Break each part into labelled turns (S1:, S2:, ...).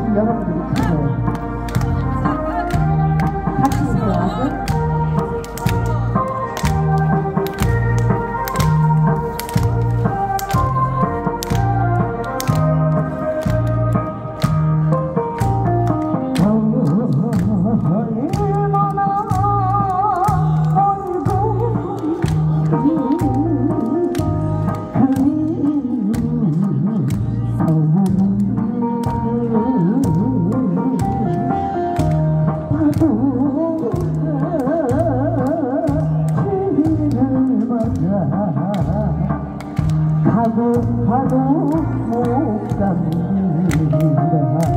S1: 여러분들이 최고예요. 같이 해요. 아주. 가도 가도 못 갑니다.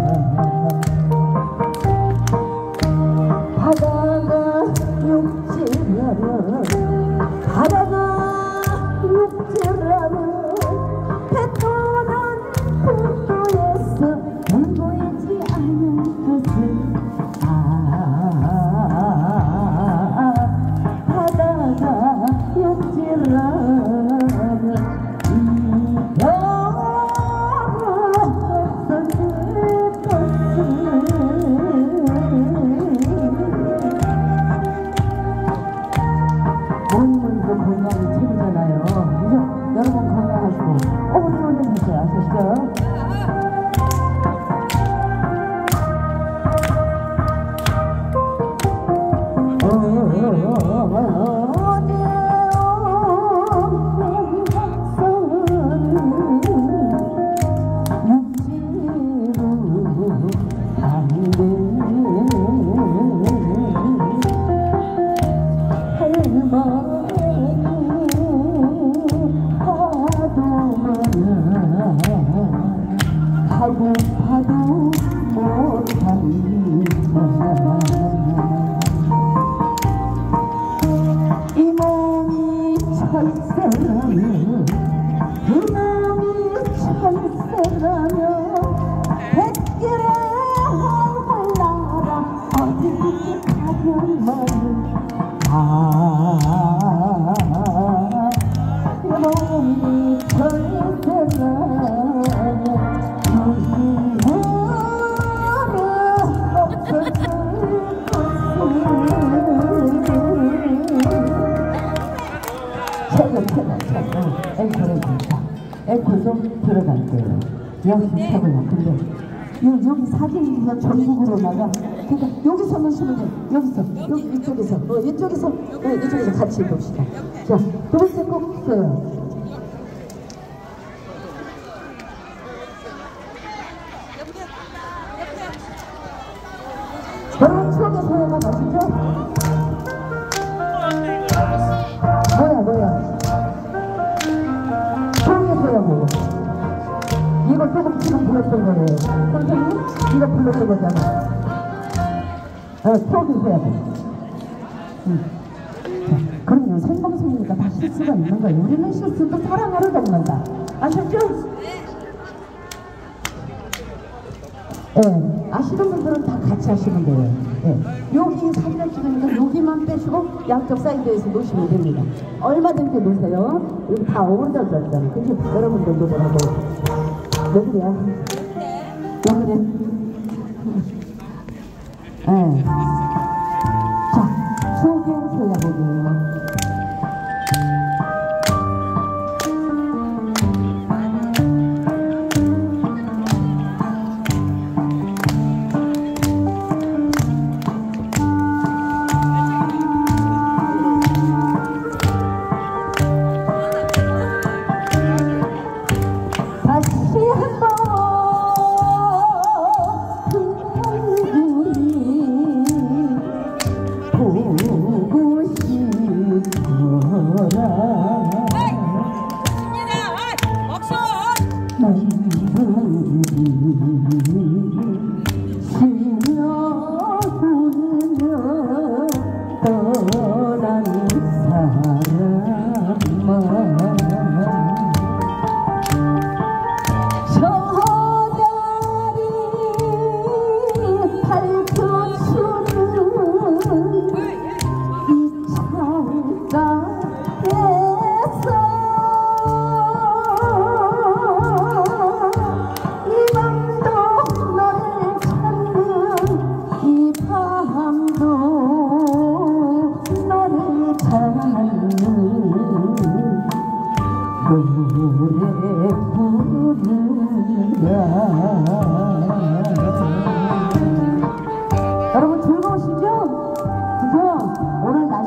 S1: 바다가 육지라면 바다가 육지라면 배 떠난 국도에서 물 보이지 않는 것은 바다가 육지라면 건강이 최고잖아요. 그죠? 여러분 건강하시고 오늘 해주세요. 아시죠? 하고 봐도 못합니다. 이 몸이 철새라면 그 몸이 철새라면 백길에 활활 날아 어디든지 가면만 이 몸이 철새라면 앵콜을 진짜 앵콜 좀 들어갈게요. 여기 최고야. 근데 여기 사진이 전국으로 나가. 그러니까 여기서 놓으시면 돼. 여기서 여기 이쪽에서 이쪽에서 같이 봅시다. 자, 두 번째 곡 있어요. 여러분 추억의 소녀가 아시죠? 뭐야 추억의 소녀고 이거 조금 지금 불렀던 거예요. 선생님 이거 불렀던 거잖아. 추억의 소녀고. 그럼요, 생방송이니까 다 실수가 있는 거예요. 우리는 실수도 사랑하러 먹는다. 아셨죠? 네, 아시는 분들은 다 같이 하시면 돼요. 네. 여기 사진을 찍으니까 여기만 빼시고 양쪽 사이드에서 놓으시면 됩니다. 얼마든지 놓으세요. 여기 다 어울려졌잖아요. 그치? 여러분들 놓으라고. 왜 그래요? 왜 그래? 네. 자, 추억의 소야보기예요. 보고 싶다.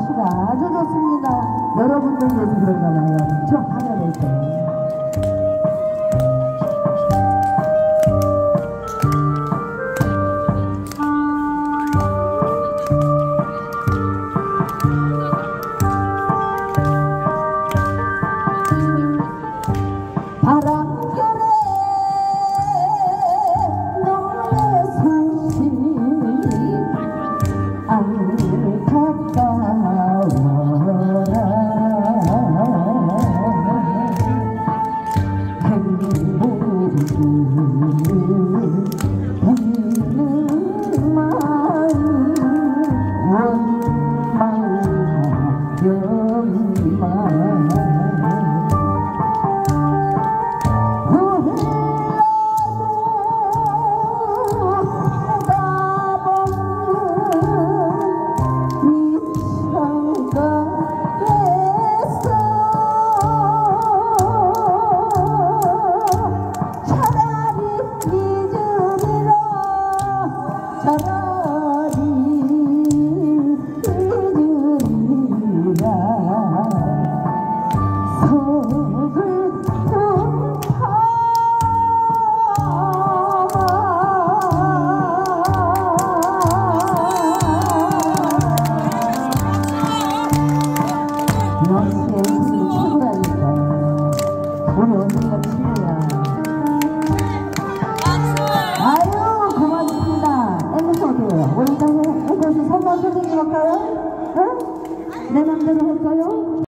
S1: 날씨가 아주 좋습니다. 여러분들 위해서 그런가봐요. 저 하늘에서. 바람결에 너의 상심이 안타까워라. 행복이 되는 마음 원망하련만 우리 언니가 친구야. 아유 고맙습니다. 앵무새 어때요? 우리 일단 앵무새 선물 선생님 할까요? 응? 내 맘대로 할까요?